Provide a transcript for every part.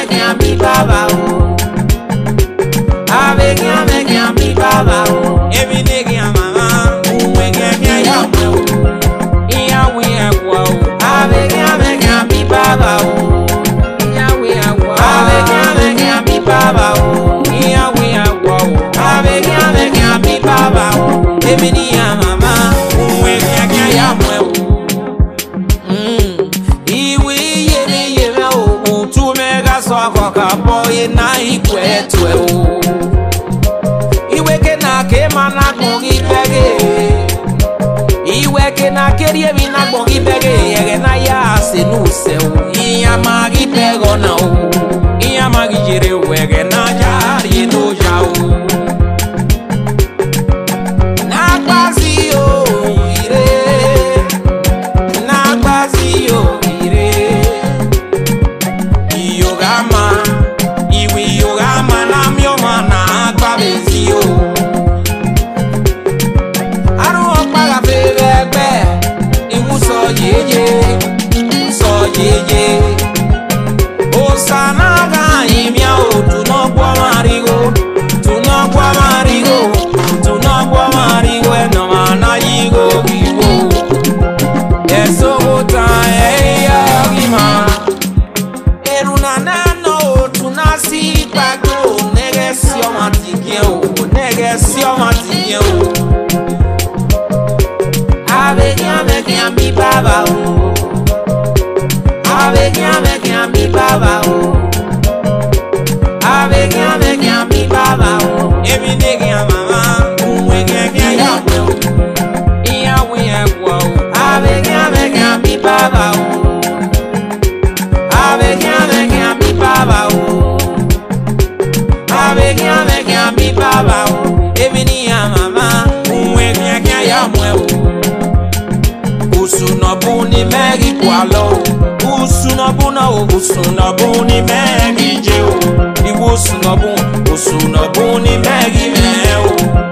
mi baba o. Ave mi baba o. Ebi negi mama, uwe gege ya mwe o. Iyawe agwa o. Ave mi baba o. Iyawe agwa. Ave mi baba o. Iyawe agwa o. Ave mi baba o. Ebi ni ya mama, uwe gege ya mwe o. Boy na ikwetwe o iweke na ke mana gongi bege iweke na kerie mi na gongi bege yege na ya senuse o iya magi pego na o iya magi jere wege na jari no ja o na kwasi o ire na kwasi o ire iyogama mi baba o. Ave mi baba o. Ave mi baba o. Ebi negi mama, uwe gege ya mwe o. Iyawe agwa o. Ave mi baba o. Ave mi baba o. Ave mi baba o. Ebi ni ya mama, uwe gege ya mwe o. Usunobuni megi kwalo usunobuna o usunobuni megi jeo usunobuni megi meo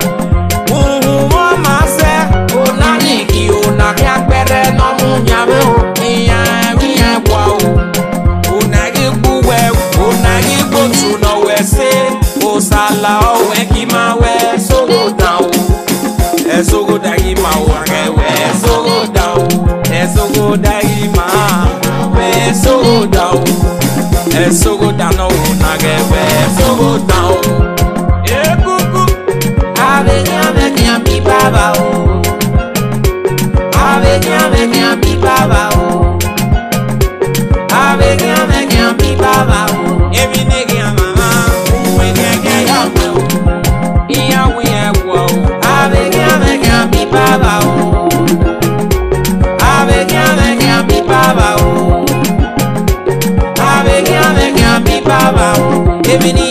mama se onani ki onaki apere no munyame o iya wi agwa o onagi buwe onagi botu no wese osala o we ki ma we sogo down esogo dagi ma o agewe sogo down esogo dagi ma we sogo down esogo down no nagewe sogo down ekuku ave mi baba o ave mi baba o ave mi baba o ebi negi mama uwe gege ya mwe o iyawe agwa o ave mi baba o ave mi baba o ave mi baba o ebi ni